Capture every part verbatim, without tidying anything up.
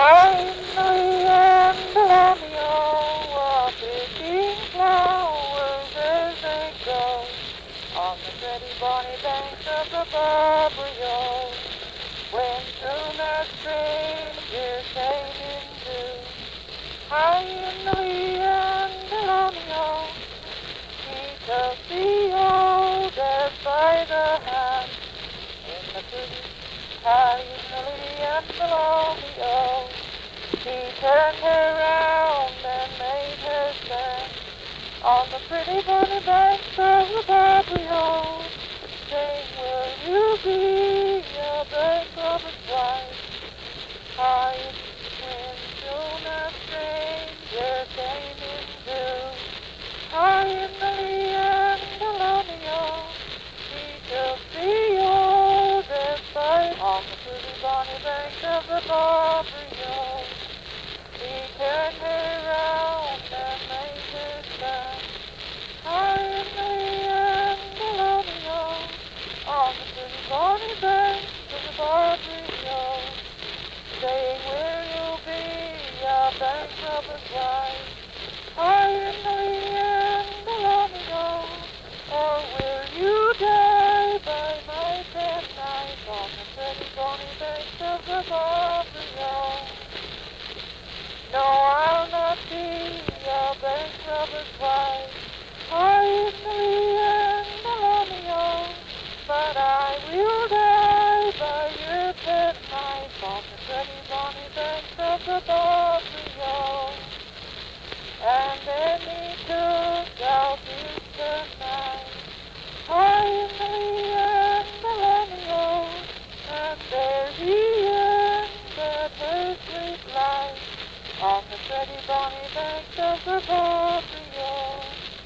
Finally and Romeo are picking flowers as they go on the pretty bonny banks of the Barrio. When soon a stranger came into Finally and Romeo, he took the oldest by the hand in the pretty Finally and Romeo. He turned her round and made her stand on the pretty bonny banks of the Barrio, saying, will you be a bank robber's wife? I, when soon a stranger came into Finally and Romeo, he took the oldest bite on the pretty bonny banks of the Barrio. He turned her round and made her stand Finally and Romeo on the pretty bonny banks of the Barrio, saying, will you be a bank robber's wife? Finally and Romeo, or will you die by my penknife on the pretty bonny banks of the Barrio? No, I'll not be a bank robber's wife, Finally and Romeo, but I will die by your penknife on the pretty bonny banks of the Barrio. And then he took out his penknife, Finally and Romeo, and there he ended her sweet life on the pretty bonny banks of the Barrio.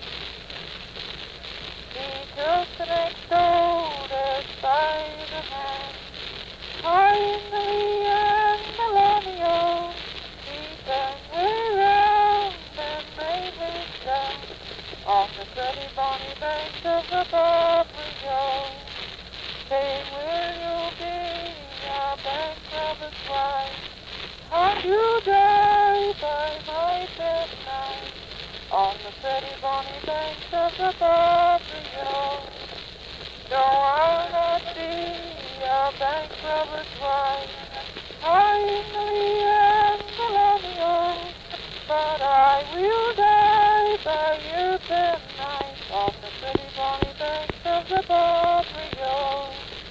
He took the next oldest by the hand, Finally and Romeo, he turned her round and made her stand on the pretty bonny banks of the Barrio, saying, will you be a bank robber's wife? How you die by my penknife on the pretty bonny banks of the Barrio. No, I'll not be a bank robber's wife, Finally and Romeo, but I will die by your penknife on the pretty bonny banks of the Barrio.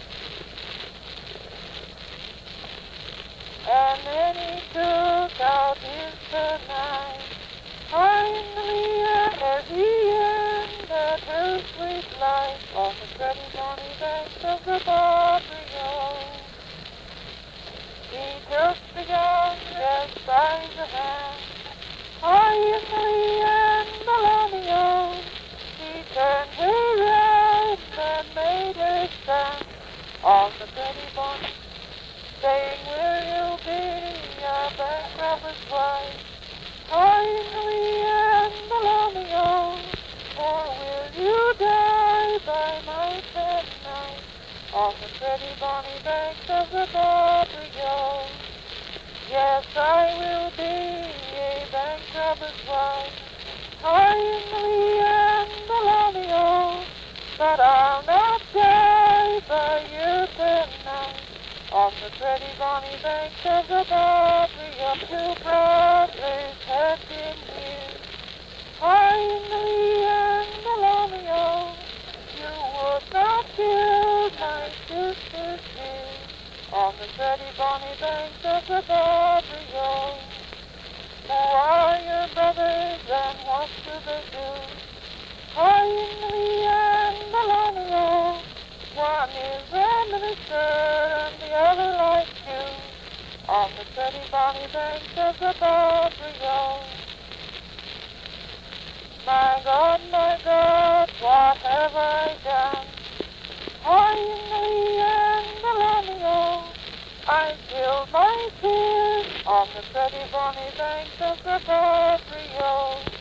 And then he took out his penknife, Finally and as he ended her sweet life on the pretty bonny banks of the Barrio. He took the youngest by the hand, Finally and Romeo, he turned her round and made her stand on the pretty bonny, saying, will you be a bank robber's wife? Finally and Romeo, or will you die by my penknife on the pretty bonny banks of the Barrio? Yes, I will be a bank robber's wife, Finally and Romeo, but I'll not die by your penknife on the pretty bonny banks of the Barrio. Two brothers had been here, Finally and Romeo, you would not kill my sister's dear on the pretty bonny banks of the Barrio. Who are your brothers and what do they do? Finally and Romeo, one is a minister and the other like you on the pretty bonny banks of the Barrio. My God, my God, what have I done? Finally and Romeo, I killed my kids on the pretty bonny banks of the Barrio.